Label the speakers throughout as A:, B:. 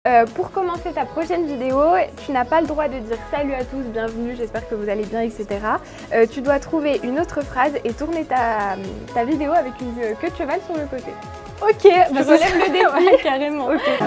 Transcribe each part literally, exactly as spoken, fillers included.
A: Euh, pour commencer ta prochaine vidéo, tu n'as pas le droit de dire salut à tous, bienvenue, j'espère que vous allez bien, et cetera. Euh, tu dois trouver une autre phrase et tourner ta, ta vidéo avec une queue de cheval sur le côté. Ok, bah je relève le défi. Ouais, carrément. Okay.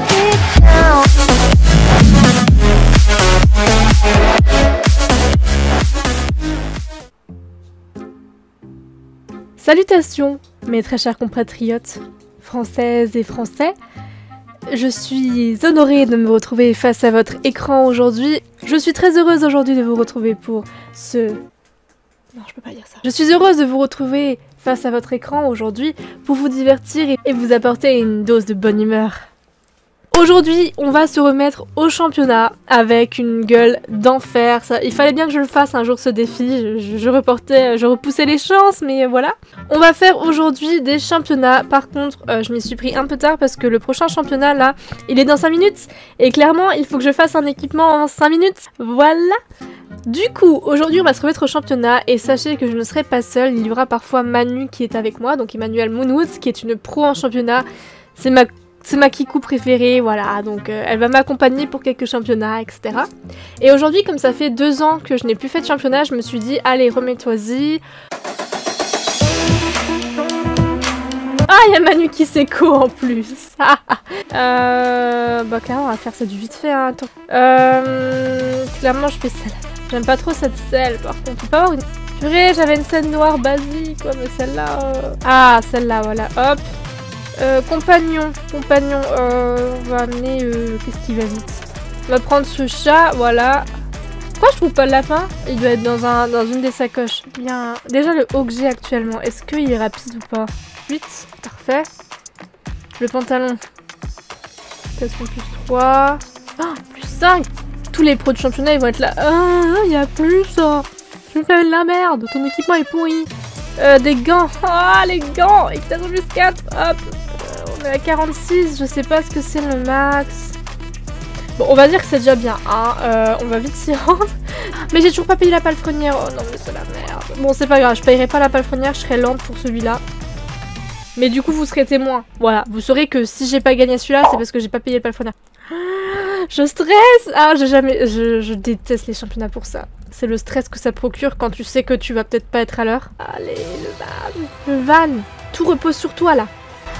B: Salutations, mes très chers compatriotes, françaises et français. Je suis honorée de me retrouver face à votre écran aujourd'hui. Je suis très heureuse aujourd'hui de vous retrouver pour ce... Non, je peux pas dire ça. Je suis heureuse de vous retrouver face à votre écran aujourd'hui pour vous divertir et vous apporter une dose de bonne humeur. Aujourd'hui, on va se remettre au championnat avec une gueule d'enfer. Il fallait bien que je le fasse un jour ce défi. Je, je, je reportais, je repoussais les chances, mais voilà. On va faire aujourd'hui des championnats. Par contre, euh, je m'y suis pris un peu tard parce que le prochain championnat, là, il est dans cinq minutes. Et clairement, il faut que je fasse un équipement en cinq minutes. Voilà. Du coup, aujourd'hui, on va se remettre au championnat. Et sachez que je ne serai pas seule. Il y aura parfois Manu qui est avec moi. Donc Emmanuel Moonwoods, qui est une pro en championnat. C'est ma... C'est ma kikou préférée, voilà, donc euh, elle va m'accompagner pour quelques championnats, et cetera. Et aujourd'hui, comme ça fait deux ans que je n'ai plus fait de championnat, je me suis dit, allez, remets-toi-y. Ah, il y a Manu qui s'écho en plus. euh, bah clairement, on va faire ça du vite fait, hein, attends. Euh, clairement, je fais celle. J'aime pas trop cette selle, par contre. On peut pas avoir une... Purée, j'avais une scène noire basique, quoi, mais celle-là... Euh... Ah, celle-là, voilà, hop. Euh, compagnon, compagnon, euh, on va amener, euh, qu'est-ce qui va vite? On va prendre ce chat, voilà. Pourquoi je trouve pas le lapin? Il doit être dans, un, dans une des sacoches. Bien, déjà le haut que j'ai actuellement, est-ce qu'il est rapide ou pas? huit, parfait. Le pantalon, station plus trois, oh, plus cinq. Tous les pros de championnat ils vont être là. Ah, il y a plus ça. Je vais faire de la merde, ton équipement est pourri. Euh, des gants, ah les gants, X R plus quatre, hop, euh, on est à quarante-six, je sais pas ce que c'est le max. Bon, on va dire que c'est déjà bien, hein, euh, on va vite s'y rendre. Mais j'ai toujours pas payé la palefrenière, oh non mais c'est la merde. Bon c'est pas grave, je payerai pas la palefrenière, je serai lente pour celui-là. Mais du coup vous serez témoin, voilà, vous saurez que si j'ai pas gagné celui-là, c'est parce que j'ai pas payé le palefrenière. Je stresse, ah j'ai jamais, je, je déteste les championnats pour ça. C'est le stress que ça procure quand tu sais que tu vas peut-être pas être à l'heure. Allez, le van. Le van. Tout repose sur toi, là.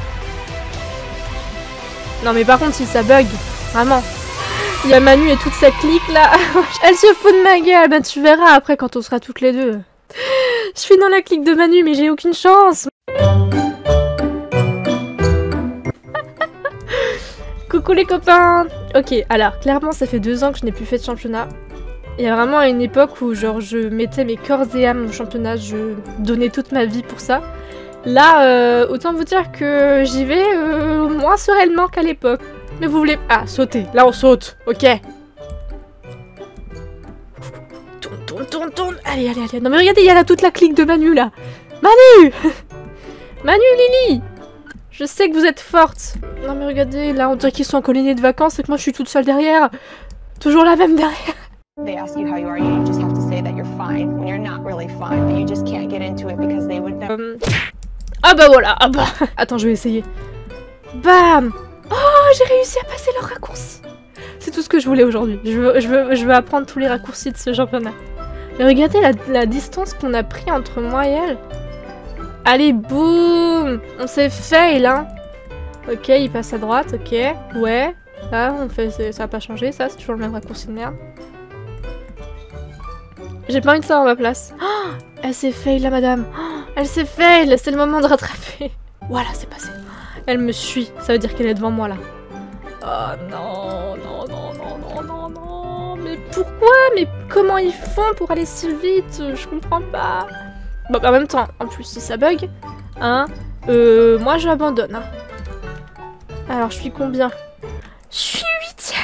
B: Non, mais par contre, si ça bug, vraiment. Il y a Manu et toute sa clique, là. Elle se fout de ma gueule. Ben, tu verras après quand on sera toutes les deux. Je suis dans la clique de Manu, mais j'ai aucune chance. Coucou les copains. Ok, alors, clairement, ça fait deux ans que je n'ai plus fait de championnat. Il y a vraiment une époque où genre je mettais mes corps et âmes au championnat, je donnais toute ma vie pour ça. Là, euh, autant vous dire que j'y vais euh, moins sereinement qu'à l'époque. Mais vous voulez... Ah, sauter. Là, on saute. Ok. Tourne, tourne, tourne, tourne. Allez, allez, allez. Non mais regardez, il y a là toute la clique de Manu, là. Manu Manu, Lily, je sais que vous êtes forte. Non mais regardez, là, on dirait qu'ils sont en colonie de vacances et que moi, je suis toute seule derrière. Toujours la même derrière.
C: They ask you how you are, you just have to say that you're fine when you're not really fine, but you just can't get into it because they would never...
B: Um... Ah bah voilà, ah bah... Attends, je vais essayer. Bam! Oh, j'ai réussi à passer le raccourci. C'est tout ce que je voulais aujourd'hui. Je veux, je, veux, je veux apprendre tous les raccourcis de ce championnat. Mais regardez la, la distance qu'on a pris entre moi et elle. Allez, boum! On s'est fail, hein. Ok, il passe à droite, ok. Ouais. Là, on fait, ça a pas changé, ça, c'est toujours le même raccourci de merde. J'ai pas envie de savoir ma place. Oh, elle s'est fail, la madame. Oh, elle s'est fail, c'est le moment de rattraper. Voilà, c'est passé. Elle me suit, ça veut dire qu'elle est devant moi, là. Oh non, non, non, non, non, non, non. Mais pourquoi? Mais comment ils font pour aller si vite? Je comprends pas. Bon, en même temps, en plus, si ça bug, hein, euh, moi, j'abandonne. Hein. Alors, je suis combien? Je suis huitième.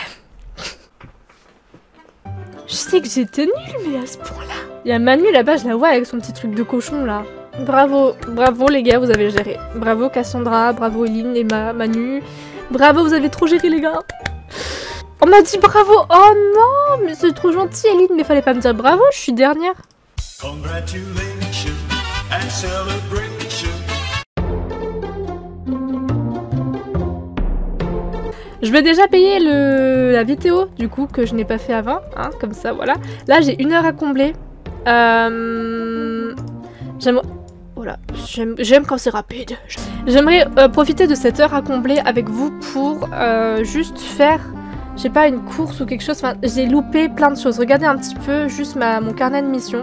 B: Je sais que j'étais nulle, mais à ce point-là. Il y a Manu là-bas, je la vois avec son petit truc de cochon là. Bravo, bravo les gars, vous avez géré. Bravo Cassandra, bravo Eline et Ma Manu. Bravo, vous avez trop géré les gars. On m'a dit bravo. Oh non, mais c'est trop gentil Eline, mais fallait pas me dire bravo, je suis dernière. Congratulations and celebration. Je vais déjà payer le... la vidéo, du coup, que je n'ai pas fait avant. Hein, comme ça, voilà. Là, j'ai une heure à combler. Euh... J'aimerais... Voilà, j'aime quand c'est rapide. J'aimerais euh, profiter de cette heure à combler avec vous pour euh, juste faire, je sais pas, une course ou quelque chose. Enfin, j'ai loupé plein de choses. Regardez un petit peu juste ma, mon carnet de mission.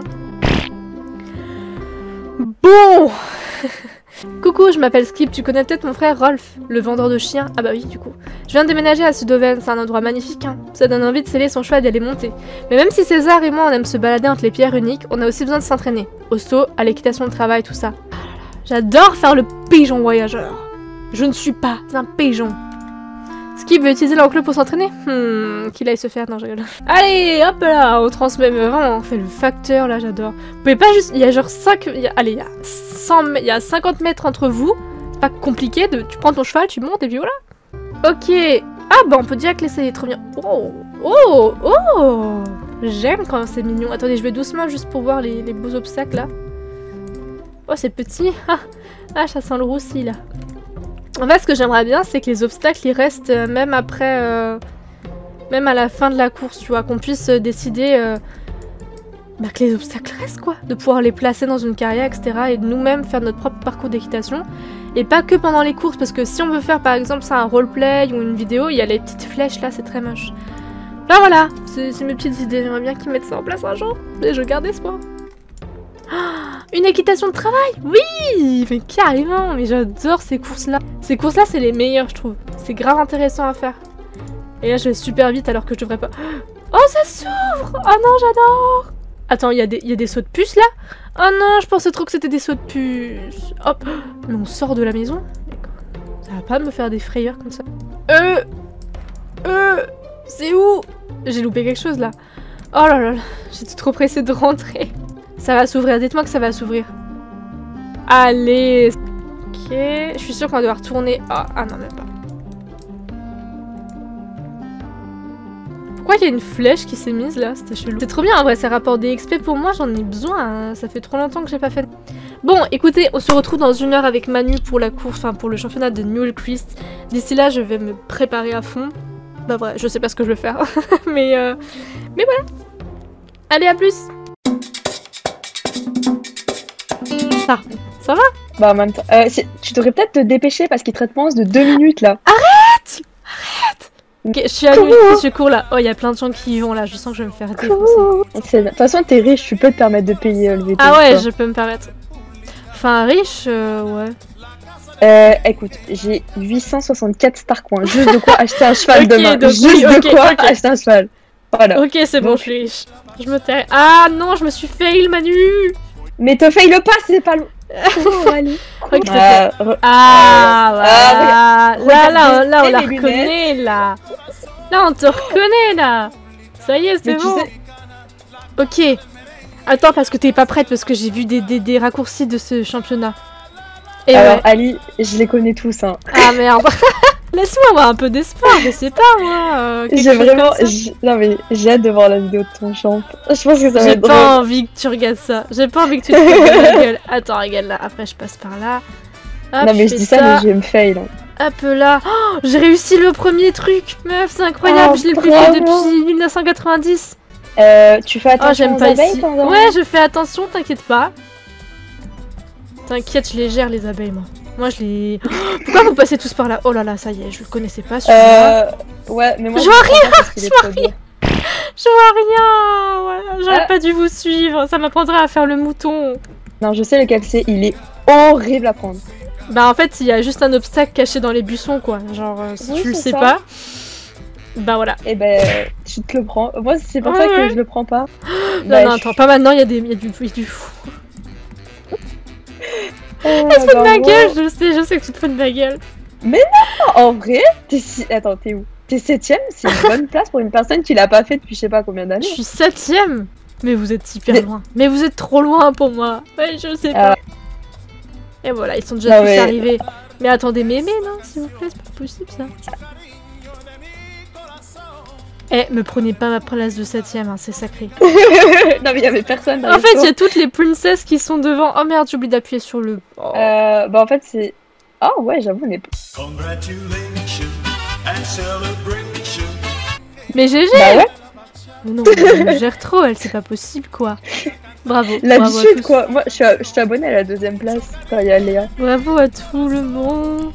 B: Bon. Coucou, je m'appelle Skip. Tu connais peut-être mon frère Rolf, le vendeur de chiens? Ah bah oui, du coup. Je viens de déménager à Sudoven, c'est un endroit magnifique, hein. Ça donne envie de sceller son choix et d'aller monter. Mais même si César et moi on aime se balader entre les pierres uniques, on a aussi besoin de s'entraîner. Au saut, à l'équitation de travail, tout ça. J'adore faire le pigeon voyageur. Je ne suis pas un pigeon. Skip veut utiliser l'enclos pour s'entraîner? Hmm, qu'il aille se faire, non je rigole. Allez, hop là, on transmet, mais vraiment, on fait le facteur là, j'adore. Vous pouvez pas juste, il y a genre cinq, il y a, allez, il y a cent, il y a cinquante mètres entre vous. C'est pas compliqué, de, tu prends ton cheval, tu montes et puis voilà. Ok, ah bah on peut direct l'essayer, trop bien. Oh, oh, oh, j'aime quand c'est mignon. Attendez, je vais doucement juste pour voir les, les beaux obstacles là. Oh c'est petit, ah, ah ça sent le roussi là. En fait, ce que j'aimerais bien, c'est que les obstacles, ils restent euh, même après... Euh, même à la fin de la course, tu vois. Qu'on puisse euh, décider... Euh, bah, que les obstacles restent, quoi. De pouvoir les placer dans une carrière, et cetera. Et de nous-mêmes faire notre propre parcours d'équitation. Et pas que pendant les courses, parce que si on veut faire, par exemple, ça, un roleplay ou une vidéo, il y a les petites flèches, là, c'est très moche. Là, voilà. C'est mes petites idées. J'aimerais bien qu'ils mettent ça en place un jour. Et je garde espoir. Une équitation de travail? Oui, mais carrément, mais j'adore ces courses-là. Ces courses-là, c'est les meilleures, je trouve. C'est grave intéressant à faire. Et là, je vais super vite alors que je devrais pas... Oh, ça s'ouvre! Oh non, j'adore! Attends, il y, y a des sauts de puce, là? Oh non, je pensais trop que c'était des sauts de puce. Hop, mais on sort de la maison? Ça va pas me faire des frayeurs comme ça. Euh... Euh... C'est où? J'ai loupé quelque chose, là. Oh là là là, j'étais trop pressée de rentrer. Ça va s'ouvrir, dites-moi que ça va s'ouvrir. Allez. Ok, je suis sûre qu'on va devoir tourner. Oh, ah non, même pas. Pourquoi il y a une flèche qui s'est mise là? C'était chelou. C'est trop bien en vrai, c'est rapport des X P pour moi, j'en ai besoin. Hein. Ça fait trop longtemps que j'ai pas fait. Bon, écoutez, on se retrouve dans une heure avec Manu pour la course, enfin pour le championnat de Newcrest. D'ici là, je vais me préparer à fond. Bah vrai, je sais pas ce que je vais faire. mais, euh... mais voilà. Allez, à plus. Ça, ça va?
D: Bah en même temps, euh, tu devrais peut-être te dépêcher parce qu'il te réponse de deux minutes là.
B: Arrête! Arrête! Ok, je suis à lui, je cours là. Oh, il y a plein de gens qui y vont là, je sens que je vais me faire défoncer.
D: De toute façon, t'es riche, tu peux te permettre de payer euh, le V T.
B: Ah ouais, quoi. Je peux me permettre. Enfin, riche, euh, ouais.
D: Euh, écoute, j'ai huit cent soixante-quatre star coins, juste de quoi acheter un cheval
B: okay,
D: demain.
B: Donc,
D: juste
B: oui,
D: de
B: okay,
D: quoi
B: okay.
D: acheter un cheval. Voilà.
B: Ok, c'est bon, donc... je suis riche. Je me tais. Ah non, je me suis fail, Manu!
D: Mais te fail le pas, c'est pas loin. Oh, allez.
B: Okay,
D: euh,
B: ah, voilà.
D: Euh,
B: là, là, là, on la reconnaît, là. Là, on te reconnaît, là. Ça y est, c'est bon. Sais... Ok. Attends, parce que t'es pas prête, parce que j'ai vu des, des, des raccourcis de ce championnat. Et
D: alors,
B: ouais.
D: Ali, je les connais tous, hein.
B: Ah, merde. Laisse-moi avoir un peu d'espoir, je sais pas, moi. Euh,
D: j'ai vraiment... Non, mais j'ai hâte de voir la vidéo de ton champ. Je pense que ça va être drôle.
B: J'ai pas envie que tu regardes ça. J'ai pas envie que tu te regardes la gueule. Attends, regarde là. Après, je passe par là. Hop,
D: non, mais je, je dis ça, ça, mais je vais me fail.
B: Hop là. Oh, j'ai réussi le premier truc. Meuf, c'est incroyable. Oh, je l'ai plus fait depuis mille neuf cent quatre-vingt-dix.
D: Euh, tu fais attention
B: oh, j'aime
D: aux
B: pas
D: abeilles
B: ici.
D: pendant...
B: Ouais, je fais attention, t'inquiète pas. T'inquiète, je les gère, les abeilles, moi. Moi, je les... Pourquoi vous passez tous par là? Oh là là, ça y est, je le connaissais pas, celui-là.
D: Euh... Ouais, mais moi...
B: Je vois rien. Je vois rien. Je vois rien. Voilà, j'aurais ah. pas dû vous suivre. Ça m'apprendrait à faire le mouton.
D: Non, je sais lequel c'est. Il est horrible à prendre.
B: Bah en fait, il y a juste un obstacle caché dans les buissons, quoi. Genre, euh, si oui, tu le sais ça. pas... Bah voilà.
D: Et ben, euh, tu te le prends. Moi, c'est pour ouais, ça que ouais. je le prends pas.
B: non,
D: bah,
B: non,
D: je...
B: attends, pas maintenant, il y a des... Il y a du... Il y a du fou.
D: Oh,
B: Elle se fout de ma gueule, je sais, je sais que tu te fous de ma gueule.
D: Mais non, en vrai, t'es si... Attends, t'es où? T'es septième, c'est une bonne place pour une personne qui l'a pas fait depuis je sais pas combien d'années.
B: Je suis septième. Mais vous êtes hyper mais... loin. Mais vous êtes trop loin pour moi. Ouais, je sais pas. Euh... Et voilà, ils sont déjà ah, tous ouais. arrivés. Mais attendez, mais mais non, s'il vous plaît, c'est pas possible ça. Eh, me prenez pas ma place de septième, hein, c'est sacré.
D: Non mais y'avait personne.
B: En fait, il y a toutes les princesses qui sont devant. Oh merde, j'ai oublié d'appuyer sur le... Oh.
D: Euh, bah en fait c'est... Oh ouais, j'avoue, on est...
B: Mais G G.
D: Bah ouais.
B: Non, elle gère trop, elle, c'est pas possible quoi. Bravo. Bravo à
D: L'habitude,
B: tous.
D: quoi. Moi, je suis, je suis abonnée à la deuxième place. Quand il y a Léa.
B: Bravo à tout le monde.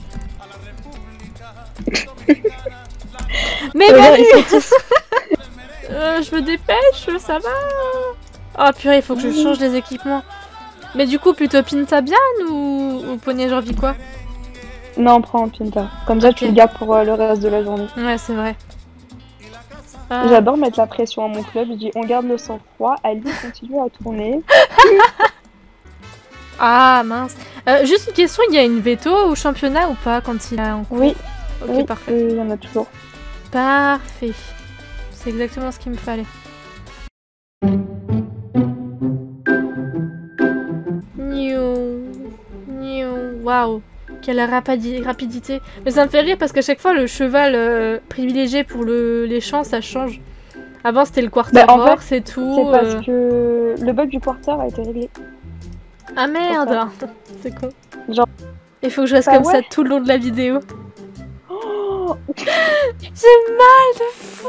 B: Mais
D: Regarde,
B: Manu
D: ils sont tous-
B: euh, je me dépêche, ça va. Oh purée, il faut que je change les équipements. Mais du coup, plutôt Pinta bien ou, ou Poney Jorvi quoi?
D: Non, prends Pinta. Comme ça,
B: Ok.
D: tu le gardes pour euh, le reste de la journée.
B: Ouais, c'est vrai. Ah.
D: J'adore mettre la pression à mon club. Je dis, on garde le sang-froid. Ali continue à tourner.
B: Ah mince. Euh, juste une question, il y a une veto au championnat ou pas quand il a en cours?
D: Oui,
B: Ok,
D: oui,
B: parfait.
D: euh, il y en a toujours.
B: Parfait. C'est exactement ce qu'il me fallait. Niou. Niou. Waouh. Quelle rapidi- rapidité. Mais ça me fait rire parce qu'à chaque fois, le cheval euh, privilégié pour le, les champs, ça change. Avant, c'était le quarter
D: Bah, en
B: horse et tout.
D: C'est parce
B: euh.
D: que le bug du quarter a été réglé.
B: Ah merde. C'est con.
D: Genre-
B: Il faut que je reste
D: Bah
B: comme ça
D: ouais.
B: tout le long de la vidéo.
D: Oh,
B: J'ai mal de fou.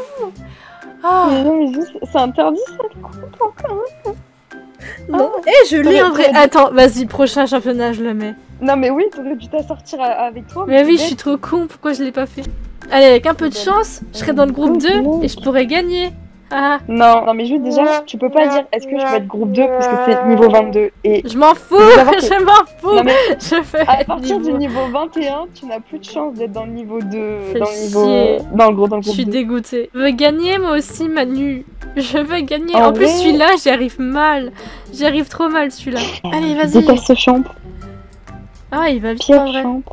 B: Oh.
D: mais non, mais juste, c'est interdit ça, le compte encore.
B: Non.
D: Ah.
B: Eh, je l'ai
D: T'aurais-
B: en vrai.
D: t'aurais dû-
B: Attends, vas-y, prochain championnat, je le mets.
D: Non, mais oui, t'aurais dû t'assortir a- avec toi.
B: Mais oui,
D: c'est
B: je suis
D: bête.
B: trop con, pourquoi je l'ai pas fait? Allez, avec un peu de chance, je serai dans le groupe deux et je pourrais gagner. Ah,
D: Non, non, mais juste déjà, tu peux pas dire est-ce que je vais être groupe deux parce que c'est niveau vingt-deux. Et
B: je m'en fous,
D: Faut savoir que-
B: je m'en fous.
D: non, mais
B: Je vais
D: à
B: être
D: partir du
B: niveau-
D: niveau vingt et un, tu n'as plus de chance d'être dans le niveau deux.
B: Fais
D: Dans le niveau.
B: chier.
D: euh, Dans le gros, dans le
B: Je
D: groupe
B: suis
D: deux.
B: dégoûtée. Je veux gagner moi aussi, Manu. Je veux gagner.
D: En
B: En plus,
D: vrai-
B: celui-là, j'y arrive mal. J'y arrive trop mal, celui-là. Allez,
D: Je
B: vas-y.
D: déteste ce champ.
B: Ah, il va vite
D: Pire
B: en vrai.
D: champ.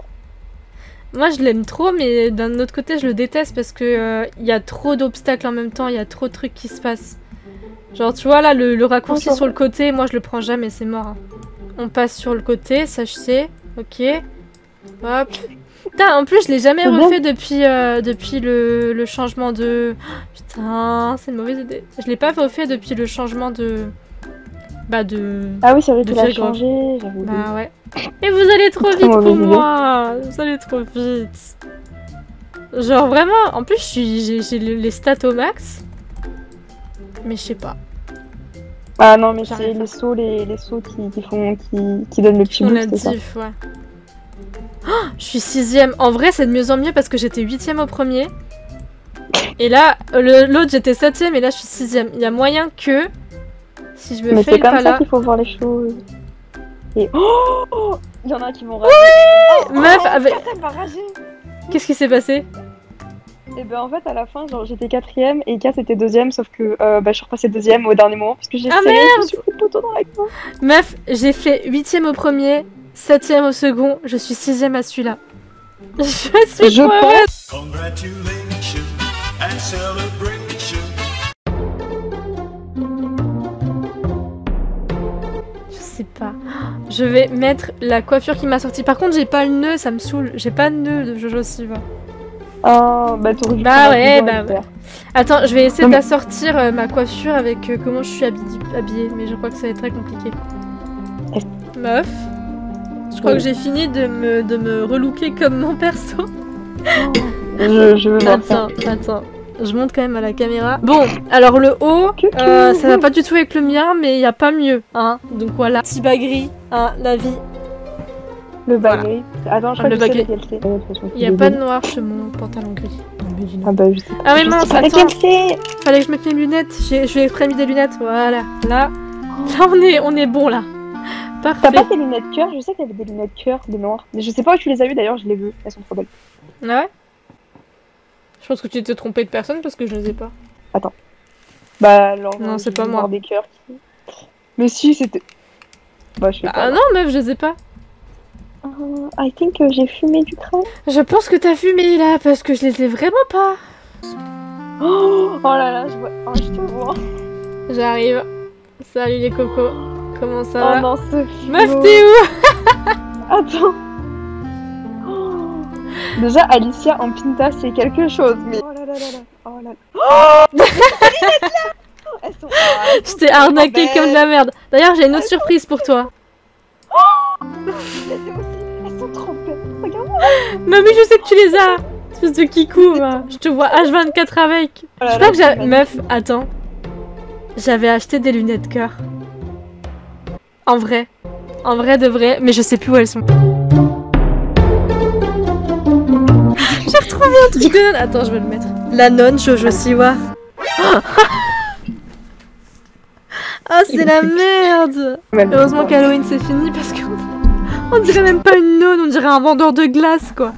B: Moi, je l'aime trop, mais d'un autre côté, je le déteste parce que euh, il y a trop d'obstacles en même temps. Il y a trop de trucs qui se passent. Genre, tu vois là, le, le raccourci
D: Encore.
B: sur le côté, moi je le prends jamais, c'est mort. hein. On passe sur le côté, ça je sais. Ok. Hop. Putain, en plus, je l'ai jamais
D: C'est bien.
B: refait depuis, euh, depuis le, le changement de. Putain, c'est une mauvaise idée. Je l'ai pas refait depuis le changement de. Bah, de.
D: Ah oui, c'est vrai,
B: De
D: tu l'as
B: Fièvre.
D: changé. J'avais oublié.
B: Bah ouais. Et vous allez trop
D: Très
B: vite pour
D: mauvaise idée.
B: moi. Vous allez trop vite. Genre vraiment, en plus, je suis- j'ai j'ai le- les stats au max. Mais je sais pas.
D: Ah non, mais
B: J'arrive
D: c'est
B: pas.
D: les sauts, les, les sauts qui, qui font, qui, qui donnent le petit
B: On l'a
D: boost, c'est ça.
B: diff, ouais. Oh, je suis sixième. En vrai, c'est de mieux en mieux parce que j'étais huitième au premier. Et là, euh, le- l'autre, j'étais septième et là, je suis sixième. Il y a moyen que, si je me
D: Mais
B: fais
D: c'est
B: le
D: comme
B: pas
D: ça
B: là...
D: qu'il faut voir les choses. Et oh, il y en a un qui vont rager. Oh,
B: Meuf,
D: oh,
B: avec-
D: Kassem va rager.
B: Qu'est-ce qui s'est passé?
D: Et ben en fait à la fin genre j'étais quatrième et Cass était deuxième sauf que euh, bah, je suis repassée deuxième au dernier moment parce que j'ai
B: Ah,
D: serré, je me suis pris le poteau dans la gueule.
B: Meuf, j'ai fait huitième au premier, septième au second, je suis sixième à celui-là. Je suis
D: Je
B: trop heureuse.
D: pense.
E: Congratulations and celebration.
B: Je sais pas. Je vais mettre la coiffure qui m'a sorti. Par contre, j'ai pas le nœud, ça me saoule. J'ai pas de nœud de Jojo Siva.
D: Ah bah t'aurais dû
B: Bah
D: prendre la
B: ouais,
D: vidéo,
B: bah
D: j'espère.
B: Attends, je vais essayer
D: Non, mais-
B: d'assortir euh, ma coiffure avec euh, comment je suis habillée, habillée, mais je crois que ça va être très compliqué. Meuf, je crois
D: Oui.
B: que j'ai fini de me, de me relooker comme mon perso.
D: Je, je veux voir ça.
B: Attends, attends, je monte quand même à la caméra. Bon, alors le haut,
D: Coucou.
B: euh, ça va pas du tout avec le mien, mais il y a pas mieux, hein. Donc voilà, petit bas gris, hein, la vie.
D: Le
B: Voilà.
D: bagay. Attends, je
B: Ah,
D: crois
B: le
D: que je sais
B: bagay.
D: lequel c'est. Ouais, de toute façon,
B: Il y a
D: c'est
B: pas
D: des-
B: de noir sur mon pantalon gris. Mais dis non.
D: Ah bah je sais.
B: Ah mais
D: Je
B: mince,
D: sais pas
B: attends.
D: lequel c'est.
B: Fallait que je mette mes lunettes. J'ai- Je lui ai prémis des lunettes. Voilà. Là, là on est, on est bon là.
D: T'as
B: Parfait.
D: pas tes lunettes cœur? Je sais qu'il y avait des lunettes cœur, des noires. Mais je sais pas où tu les as eues d'ailleurs, je les veux. Elles sont trop belles.
B: Ah ouais. Je pense que tu t'es trompé de personne parce que je les ai pas.
D: Bah alors.
B: Non,
D: euh,
B: c'est
D: je
B: pas
D: vais
B: moi.
D: voir des cœurs qui. Mais si, c'était. Bah je sais
B: Ah
D: pas.
B: non meuf, je les ai pas.
D: Uh, I think que j'ai fumé du crâne.
B: Je pense que t'as fumé là parce que je les ai vraiment pas.
D: Oh, oh là là, je vois. Oh, je te vois.
B: J'arrive. Salut les cocos. Comment ça
D: Oh
B: va?
D: non, Sophie.
B: Meuf, t'es où?
D: Attends. Oh. Déjà, Alicia en pinta, c'est quelque chose, mais. Oh là là là là. Oh là là. Oh Elles sont. Ah, elles
B: Je
D: sont
B: t'ai
D: trop
B: arnaqué
D: belles.
B: comme de la merde. D'ailleurs, j'ai une autre surprise pour toi.
D: Elles sont aussi- elles sont trop belles. Regarde.
B: Mamie, je sais que tu les as. Espèce de kikou, va. Je te vois H vingt-quatre avec.
D: Oh là
B: Je
D: là,
B: crois que j'ai...
D: c'est
B: Meuf, attends. J'avais acheté des lunettes cœur. En vrai. En vrai de vrai, mais je sais plus où elles sont. J'ai retrouvé un truc de... Attends, je vais le mettre. La nonne Jojo Siwa. Ah, c'est la merde.
D: magnifique.
B: Heureusement qu'Halloween c'est fini parce qu'on on dirait même pas une nonne, on dirait un vendeur de glace quoi.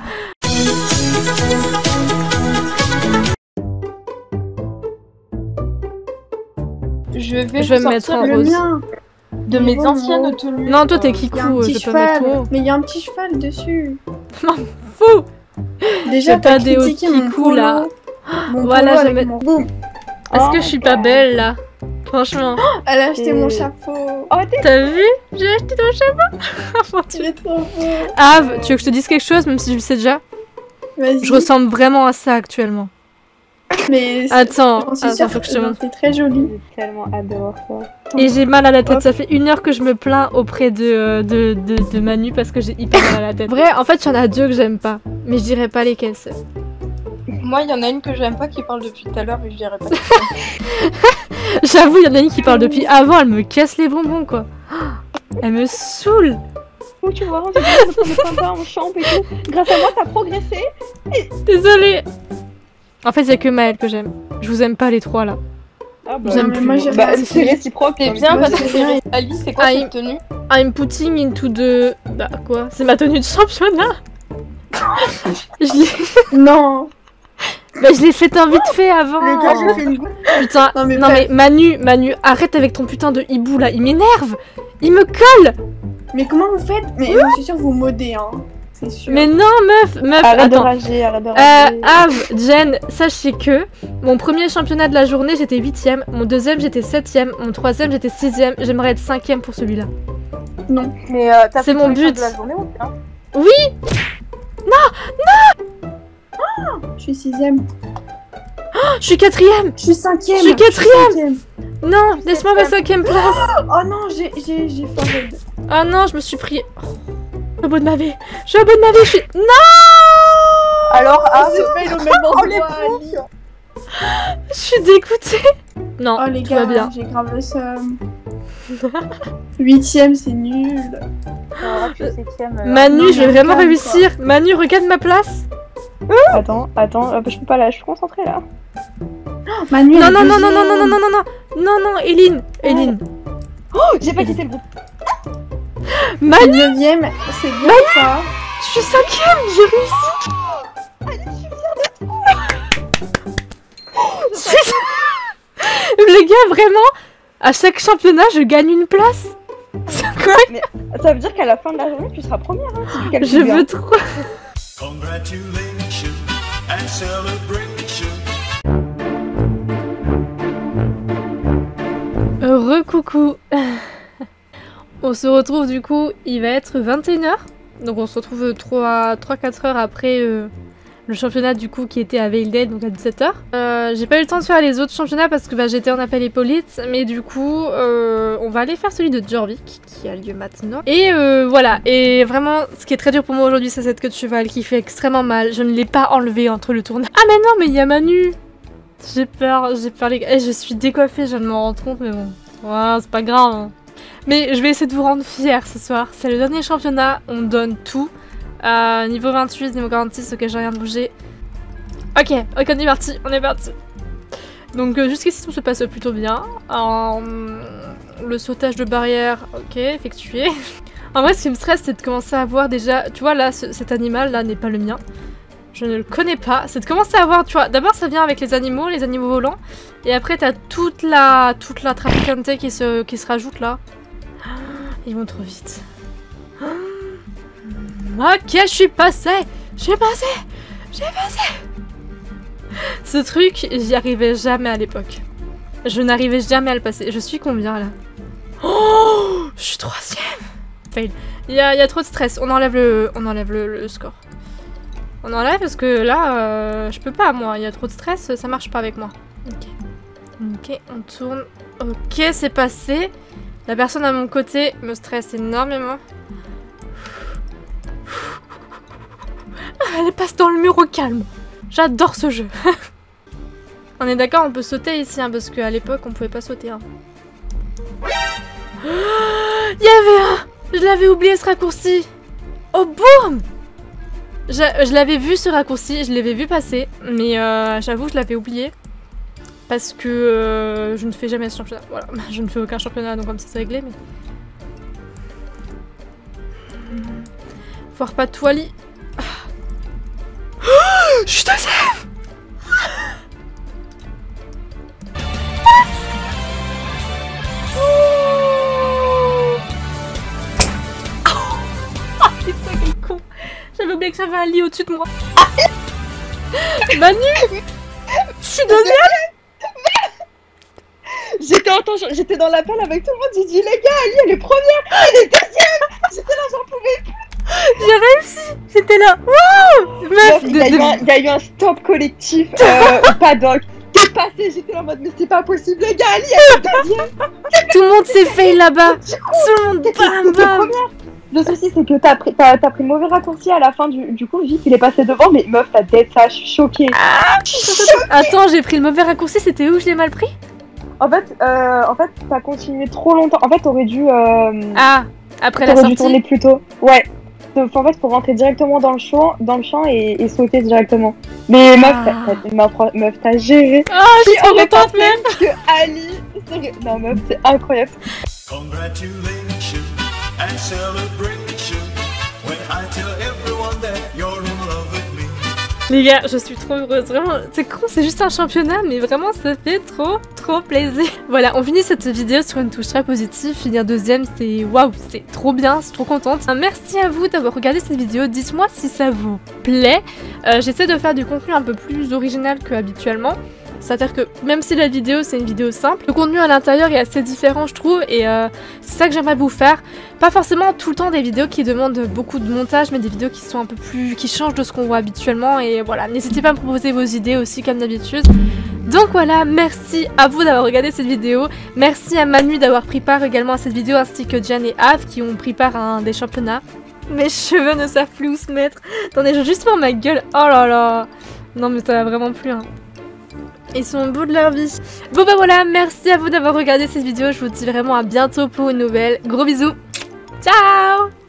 F: Je vais,
B: Je vais
F: vous
B: me mettre
F: sortir
B: en
F: le
B: rose.
F: mien de mes
D: Oh,
F: anciennes
D: non.
F: tenues.
B: Non, toi t'es
F: Il y a
B: kikou,
F: un
B: je
F: petit
B: vais pas mettre
F: cheval,
B: ton haut.
F: mais il y a un petit cheval dessus.
B: Fou.
F: Déjà,
B: C'est pas
F: t'as
B: des hauts
F: critiqué mon
B: kikou,
F: polo.
B: là.
F: Mon
B: Voilà,
F: polo
B: je
F: avec
B: vais-
F: mon boum.
B: Est-ce
D: Oh,
B: que je suis pas belle là? Franchement.
F: Elle a acheté
D: Et-
F: mon chapeau.
D: Oh, t'es
B: T'as vu? J'ai acheté ton chapeau.
F: Il est trop beau.
B: Ave, tu veux que je te dise quelque chose même si je le sais déjà?
F: Vas-y.
B: Je ressemble vraiment à ça actuellement.
F: Mais c'est-
B: Attends,
F: j'en suis
B: attends,
F: sûre
B: faut que je te montre.
F: t'es très jolie.
D: J'ai tellement hâte de voir ça.
B: Et j'ai mal à la tête, ça fait une heure que je me plains auprès de, euh, de, de, de Manu parce que j'ai hyper mal à la tête. Vrai, en fait, il y en a deux que j'aime pas, mais je dirais pas lesquelles c'est.
F: Moi, il y en a une que j'aime pas qui parle depuis tout à l'heure, mais je dirais pas.
B: J'avoue, il y en a une qui parle depuis avant, elle me casse les bonbons quoi. Elle me saoule.
D: Oh, tu vois, on s'est dit qu'on est sympa, on chante et tout. Grâce à moi, t'as progressé.
B: Désolée. En fait, il y a que Maëlle que j'aime. Je vous aime pas les trois là.
D: Ah bah,
B: J'aime
F: mais
B: plus.
F: moi, j'ai
D: bah,
F: rien
D: c'est réciproque.
F: C'est
D: hein,
F: bien
D: mais
F: parce
D: moi,
F: que
D: c'est-
F: c'est Alice, c'est quoi
B: Ah,
F: cette
B: il-
F: tenue?
B: I'm putting into the... Bah quoi? C'est ma tenue de championnat. Je l'ai
F: Non.
B: bah, je l'ai fait un vite fait avant.
F: Le gars, j'ai fait une goutte.
B: Putain,
F: Non,
B: non
F: mais
B: mais,
F: bref.
B: Manu, Manu, arrête avec ton putain de hibou là, il m'énerve. Il me colle.
F: Mais comment vous faites? Mais je suis sûre que vous modez, hein. C'est sûr.
B: Mais non meuf, meuf,
D: Arrête de
B: attends.
D: rager, arrête de
B: Euh,
D: rager.
B: Av, Jen, sachez que mon premier championnat de la journée j'étais huitième, mon deuxième j'étais septième, mon troisième j'étais sixième, j'aimerais être cinquième pour celui-là.
D: Mais euh, t'as
B: c'est
D: fait
B: mon
D: ton
B: but.
D: échange de la journée ou bien?
F: Je suis sixième.
B: Je suis quatrième.
F: Je suis cinquième.
B: Je suis quatrième.
F: cinquième.
B: Non, laisse-moi ma cinquième place.
F: Oh non, j'ai j'ai j'ai foiré.
B: Ah non, je me suis pris... Oh, je suis au bout de ma vie. Je suis au bout de ma vie, je suis... Non.
D: Alors, ah,
F: On s'est fait le même
D: Oh, les
F: endroit, Ali.
B: Je suis dégoûtée. Non,
F: Oh les
B: tout va
F: gars,
B: bien.
F: j'ai grave le seum. Huitième, c'est nul.
D: alors, tu es septième, euh,
B: Manu,
F: non,
B: je vais
F: mais
B: vraiment
F: calme,
B: réussir. Manu, regarde ma place.
D: Attends, attends, euh, je peux pas là, je suis concentrée là.
F: Manu,
B: Non,
F: elle
B: non,
F: est
B: non, non, non, non, non,
F: deuxième.
B: non, non, non. Non, non, Eline. Eline.
D: Oh, j'ai pas quitté le groupe.
B: Manu,
F: Neuvième, c'est bien ça.
B: je suis cinquième, j'ai réussi. Je suis- Les gars, vraiment, à chaque championnat, je gagne une place.
D: Ça veut dire qu'à la fin de la journée, tu seras première. Hein, si tu calcules
B: Je
D: bien.
B: veux trop.
E: Congratulations and celebration.
B: Heureux coucou. On se retrouve du coup, il va être vingt et une heures. Donc on se retrouve trois à quatre heures après euh, le championnat du coup qui était à Veilday, donc à dix-sept heures. Euh, j'ai pas eu le temps de faire les autres championnats parce que bah, j'étais en appel Hippolyte, mais du coup euh, on va aller faire celui de Jorvik qui a lieu maintenant. Et euh, voilà, et vraiment ce qui est très dur pour moi aujourd'hui c'est cette queue de cheval qui fait extrêmement mal. Je ne l'ai pas enlevée entre le tournage. Ah mais non, mais il y a Manu. J'ai peur, j'ai peur les gars. Et je suis décoiffée, je viens de m'en rendre compte, mais bon, ouais, c'est pas grave. Hein. Mais je vais essayer de vous rendre fiers ce soir. C'est le dernier championnat, on donne tout. Euh, niveau vingt-huit, niveau quarante-six, ok, j'ai rien de bouger. Ok, ok, on est parti, on est parti. Donc euh, jusqu'ici tout se passe plutôt bien. Euh, le sautage de barrière, ok, effectué. En vrai, ce qui me stresse, c'est de commencer à voir déjà... Tu vois, là, ce, cet animal-là n'est pas le mien. Je ne le connais pas. C'est de commencer à voir, tu vois, d'abord ça vient avec les animaux, les animaux volants. Et après, t'as toute la, toute la traficante qui se, qui se rajoute là. Ils vont trop vite. Ok, je suis passée. Je suis passée. J'ai passé. Ce truc, j'y arrivais jamais à l'époque. Je n'arrivais jamais à le passer. Je suis combien là? Oh, je suis troisième. Fail. Il y a, il y a trop de stress. On enlève le, on enlève le, le score. On enlève parce que là, euh, je peux pas moi. Il y a trop de stress, ça marche pas avec moi. Ok. Ok, on tourne. Ok, c'est passé. La personne à mon côté me stresse énormément. Elle passe dans le mur au calme. J'adore ce jeu. On est d'accord, on peut sauter ici, hein, parce qu'à l'époque, on pouvait pas sauter. Hein. Il y avait un... Je l'avais oublié ce raccourci. Oh, boum! Je, je l'avais vu ce raccourci, je l'avais vu passer, mais euh, j'avoue, je l'avais oublié. Parce que euh, je ne fais jamais ce championnat. Voilà, je ne fais aucun championnat, donc comme ça c'est réglé, mais... Voir pas de toilie. Oh, je suis deuxième. Putain, quel con. J'avais oublié que j'avais un lit au-dessus de moi. Manu, je suis deuxième.
D: J'étais en temps, j'étais dans l'appel avec tout le monde, j'ai dit les gars, Ali elle est première, elle est deuxième. J'étais là, j'en pouvais plus.
B: J'ai réussi. J'étais là. Wouh. Meuf,
D: il y, de... y a eu un stop collectif euh, au paddock. T'es passé, j'étais en mode mais c'est pas possible les gars, Ali elle est deuxième.
B: Tout le monde s'est fait là-bas. Tout le monde bam bam.
D: Le souci c'est que t'as pris, t'as, t'as pris le mauvais raccourci à la fin du, du coup, Vic il est passé devant, mais meuf t'as dead ça, je suis choquée.
B: Ah, attends, j'ai pris le mauvais raccourci, c'était où je l'ai mal pris?
D: En fait, euh, en fait t'as continué trop longtemps, en fait t'aurais dû... Euh,
B: ah, après la
D: sortie.
B: sortie.
D: Dû tourner plus tôt, ouais. Donc, en fait faut rentrer directement dans le champ, dans le champ et, et sauter directement. Mais meuf, ah. t'as, meuf t'as géré.
B: Ah, je suis trop contente même
D: que Ali, sérieux, non meuf c'est incroyable.
E: Congratulations and celebration when I tell everyone that you're in love with me.
B: Les gars, je suis trop heureuse, vraiment, c'est con, c'est juste un championnat, mais vraiment ça fait trop, trop plaisir. Voilà, on finit cette vidéo sur une touche très positive, finir deuxième, c'est waouh, c'est trop bien, je suis trop contente. Merci à vous d'avoir regardé cette vidéo, dites-moi si ça vous plaît. Euh, J'essaie de faire du contenu un peu plus original que habituellement. C'est-à-dire que même si la vidéo c'est une vidéo simple, le contenu à l'intérieur est assez différent je trouve et euh, c'est ça que j'aimerais vous faire. Pas forcément tout le temps des vidéos qui demandent beaucoup de montage mais des vidéos qui sont un peu plus... qui changent de ce qu'on voit habituellement et voilà, n'hésitez pas à me proposer vos idées aussi comme d'habitude. Donc voilà, merci à vous d'avoir regardé cette vidéo, merci à Manu d'avoir pris part également à cette vidéo ainsi que Jan et Av qui ont pris part à un des championnats. Mes cheveux ne savent plus où se mettre. Attendez, je juste pour ma gueule, oh là là. Non mais ça va vraiment plus hein. Ils sont au bout de leur vie. Bon bah voilà, merci à vous d'avoir regardé cette vidéo. Je vous dis vraiment à bientôt pour une nouvelle. Gros bisous. Ciao.